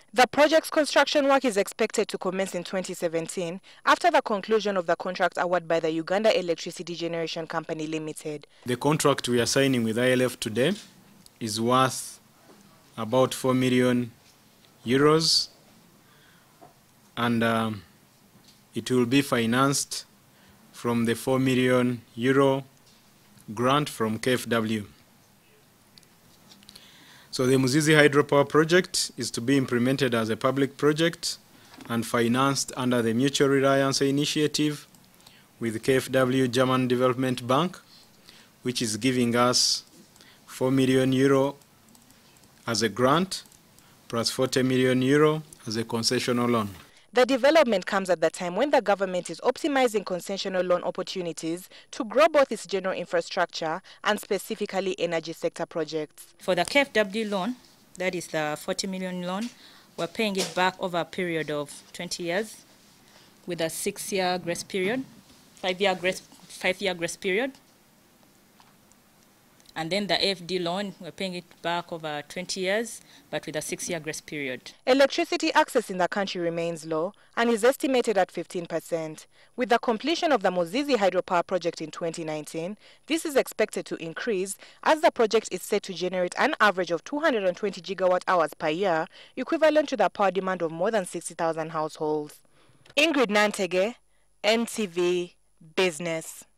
The project's construction work is expected to commence in 2017 after the conclusion of the contract award by the Uganda Electricity Generation Company Limited. The contract we are signing with ILF today is worth about 4 million euros, and it will be financed from the 4 million euro grant from KfW. So the Muzizi Hydropower project is to be implemented as a public project and financed under the Mutual Reliance Initiative with KfW German Development Bank, which is giving us 4 million euro as a grant plus 40 million euro as a concessional loan. The development comes at the time when the government is optimizing concessional loan opportunities to grow both its general infrastructure and specifically energy sector projects. For the KfW loan, that is the 40 million loan, we're paying it back over a period of 20 years with a 6-year grace period, 5-year grace period. And then the AFD loan, we're paying it back over 20 years, but with a 6-year grace period. Electricity access in the country remains low and is estimated at 15%. With the completion of the Muzizi Hydropower project in 2019, this is expected to increase as the project is set to generate an average of 220 gigawatt hours per year, equivalent to the power demand of more than 60,000 households. Ingrid Nantege, NTV Business.